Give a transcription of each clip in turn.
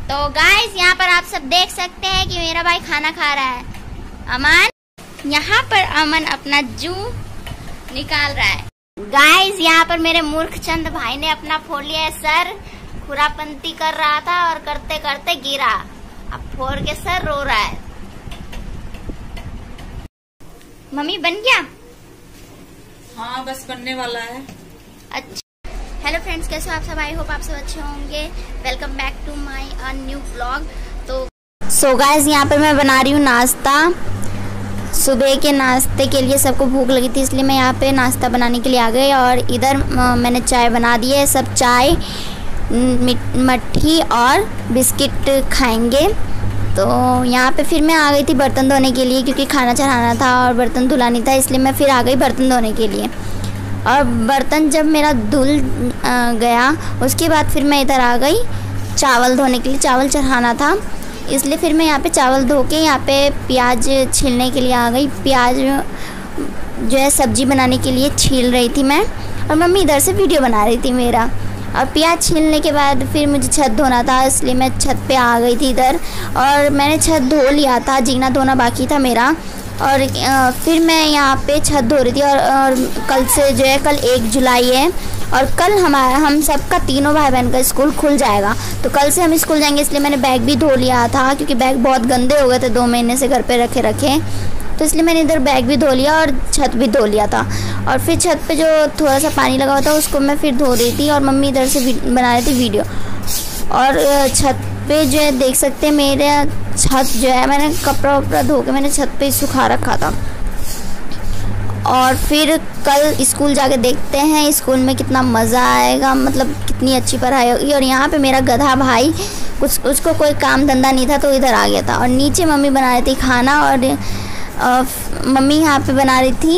तो गाइस यहाँ पर आप सब देख सकते हैं कि मेरा भाई खाना खा रहा है। अमन, यहाँ पर अमन अपना जू निकाल रहा है। गाइस यहाँ पर मेरे मूर्ख चंद भाई ने अपना फोड़ लिया है सर। खुरापंती कर रहा था और करते करते गिरा, अब फोड़ के सर रो रहा है। मम्मी बन गया? हाँ बस बनने वाला है। अच्छा, हेलो फ्रेंड्स, कैसे हो आप सब? आई होप आप सब अच्छे होंगे। Welcome back to my new blog. तो सो गाइस यहाँ पर मैं बना रही हूँ नाश्ता। सुबह के नाश्ते के लिए सबको भूख लगी थी, इसलिए मैं यहाँ पे नाश्ता बनाने के लिए आ गई। और इधर मैंने चाय बना दी है। सब चाय, मट्ठी और बिस्किट खाएंगे। तो यहाँ पे फिर मैं आ गई थी बर्तन धोने के लिए, क्योंकि खाना चढ़ाना था और बर्तन धुलानी था, इसलिए मैं फिर आ गई बर्तन धोने के लिए। और बर्तन जब मेरा धुल गया उसके बाद फिर मैं इधर आ गई चावल धोने के लिए। चावल चढ़ाना था, इसलिए फिर मैं यहाँ पे चावल धो के यहाँ पे प्याज छीलने के लिए आ गई। प्याज जो है सब्जी बनाने के लिए छील रही थी मैं, और मम्मी इधर से वीडियो बना रही थी मेरा। और प्याज छीलने के बाद फिर मुझे छत धोना था, इसलिए मैं छत पे आ गई थी इधर। और मैंने छत धो लिया था, जीना धोना बाकी था मेरा। और फिर मैं यहाँ पे छत धो रही थी। और कल से जो है, कल 1 जुलाई है और कल हम सबका तीनों भाई बहन का स्कूल खुल जाएगा। तो कल से हम स्कूल जाएंगे, इसलिए मैंने बैग भी धो लिया था, क्योंकि बैग बहुत गंदे हो गए थे 2 महीने से घर पे रखे। तो इसलिए मैंने इधर बैग भी धो लिया और छत भी धो लिया था। और फिर छत पे जो थोड़ा सा पानी लगा हुआ था उसको मैं फिर धो रही थी, और मम्मी इधर से बना रही थी वीडियो। और छत पे जो है देख सकते हैं, मेरे छत जो है, मैंने कपड़ा वपड़ा धो के मैंने छत पे सुखा रखा था। और फिर कल स्कूल जाके देखते हैं स्कूल में कितना मज़ा आएगा, मतलब कितनी अच्छी पढ़ाई होगी। और यहाँ पे मेरा गधा भाई, उसको कोई काम धंधा नहीं था तो इधर आ गया था। और नीचे मम्मी बना रही थी खाना, और मम्मी यहाँ पे बना रही थी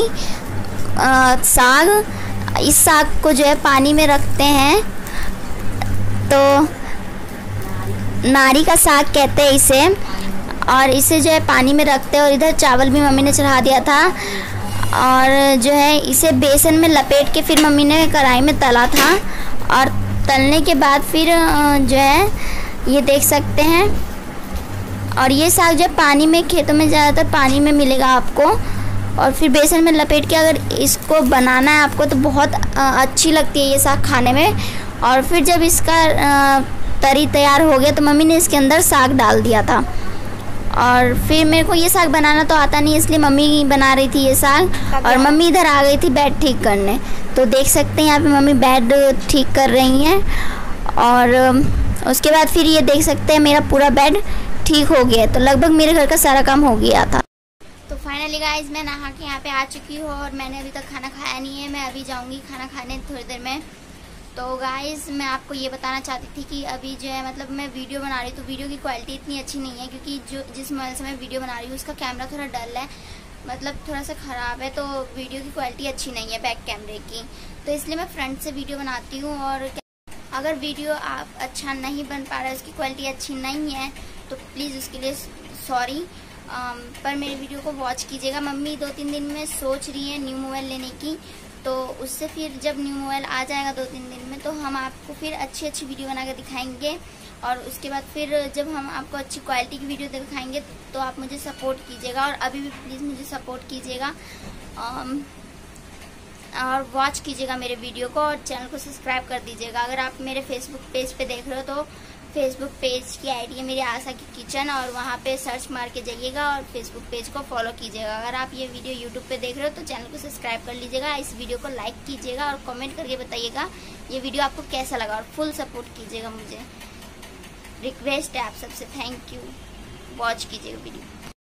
साग। इस साग को जो है पानी में रखते हैं, तो नारी का साग कहते हैं इसे। और इसे जो है पानी में रखते हैं। और इधर चावल भी मम्मी ने चढ़ा दिया था, और जो है इसे बेसन में लपेट के फिर मम्मी ने कढ़ाई में तला था। और तलने के बाद फिर जो है ये देख सकते हैं। और ये साग जो है पानी में, खेतों में ज़्यादातर पानी में मिलेगा आपको। और फिर बेसन में लपेट के अगर इसको बनाना है आपको, तो बहुत अच्छी लगती है ये साग खाने में। और फिर जब इसका तरी तैयार हो गया तो मम्मी ने इसके अंदर साग डाल दिया था। और फिर मेरे को ये साग बनाना तो आता नहीं, इसलिए मम्मी बना रही थी ये साग। और मम्मी इधर आ गई थी बेड ठीक करने। तो देख सकते हैं यहाँ पे मम्मी बेड ठीक कर रही हैं। और उसके बाद फिर ये देख सकते हैं मेरा पूरा बेड ठीक हो गया। तो लगभग मेरे घर का सारा काम हो गया था। तो फाइनली गाइज मैं नहा के यहाँ पे आ चुकी हूँ, और मैंने अभी तक खाना खाया नहीं है। मैं अभी जाऊँगी खाना खाने थोड़ी देर में। तो गाइज़ मैं आपको ये बताना चाहती थी कि अभी जो है, मतलब मैं वीडियो बना रही हूँ तो वीडियो की क्वालिटी इतनी अच्छी नहीं है, क्योंकि जिस मोबाइल से मैं वीडियो बना रही हूँ उसका कैमरा थोड़ा डल है, मतलब थोड़ा सा ख़राब है। तो वीडियो की क्वालिटी अच्छी नहीं है बैक कैमरे की, तो इसलिए मैं फ्रंट से वीडियो बनाती हूँ। और अगर वीडियो आप अच्छा नहीं बन पा रहा है, उसकी क्वालिटी अच्छी नहीं है, तो प्लीज़ उसके लिए सॉरी। पर मेरे वीडियो को वॉच कीजिएगा। मम्मी 2-3 दिन में सोच रही है न्यू मोबाइल लेने की, तो उससे फिर जब न्यू मोबाइल आ जाएगा 2-3 दिन में, तो हम आपको फिर अच्छी अच्छी वीडियो बना कर दिखाएंगे। और उसके बाद फिर जब हम आपको अच्छी क्वालिटी की वीडियो दिखाएंगे तो आप मुझे सपोर्ट कीजिएगा। और अभी भी प्लीज़ मुझे सपोर्ट कीजिएगा, और वॉच कीजिएगा मेरे वीडियो को, और चैनल को सब्सक्राइब कर दीजिएगा। अगर आप मेरे फेसबुक पेज पे देख रहे हो तो फेसबुक पेज की आईडी है मेरी आशा की किचन, और वहाँ पे सर्च मार के जाइएगा और फेसबुक पेज को फॉलो कीजिएगा। अगर आप ये वीडियो यूट्यूब पे देख रहे हो तो चैनल को सब्सक्राइब कर लीजिएगा। इस वीडियो को लाइक कीजिएगा और कमेंट करके बताइएगा ये वीडियो आपको कैसा लगा, और फुल सपोर्ट कीजिएगा। मुझे रिक्वेस्ट है आप सबसे, थैंक यू। वॉच कीजिएगा वीडियो।